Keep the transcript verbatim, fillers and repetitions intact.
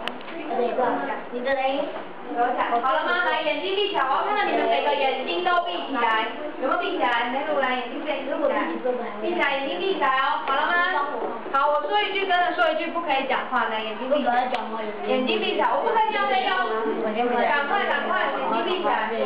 你的嘞？ 好了吗？来，眼睛闭起来，我要看到你们每个眼睛都闭起来，有没有闭起来？梅鲁来，眼睛闭起来，闭起来，眼睛闭起来哦，好了吗？好，我说一句跟着说一句，不可以讲话，来，眼睛闭起来，眼睛闭起来，我不可以讲没有，赶快赶快，眼睛闭起来。